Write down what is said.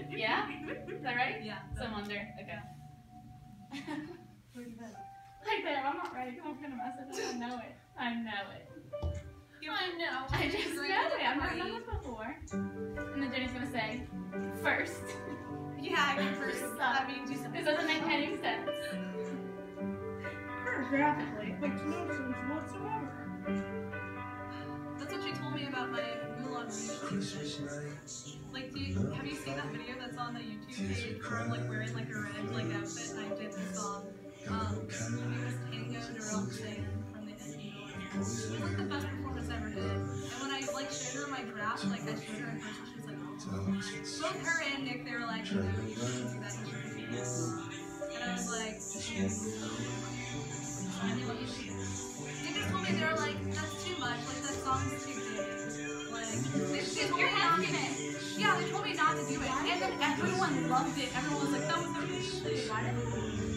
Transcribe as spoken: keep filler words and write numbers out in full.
Yeah? Is that right? Yeah. So I'm under. Okay. Where's that? Like there, I'm not ready. I'm gonna mess it up. I know it. I know it. I know. I just know it. I've never done this before. And then Jenny's gonna say, first. Yeah, I mean first. That means you This doesn't make any sense. Graphically, makes no sense whatsoever. That's what she told me about my Mulan reunion. Like, do you, have you seen that video that's on the YouTube page where I'm like wearing like a red like outfit and I did the song? Um, it was Tango de Roxanne from the N B A. It was like the best performance I ever did. And when I like showed her my draft, like I showed her in person, she was like, oh. Both her and Nick, they were like, no, you shouldn't do that, you shouldn't do that. And I was like, I knew what you should do. They just told me, they were like, that's too much, like that song's too big. Like, they, they told me not to. Yeah, they told me not to do it. And then everyone loved it. Everyone was like, that was amazing. Why did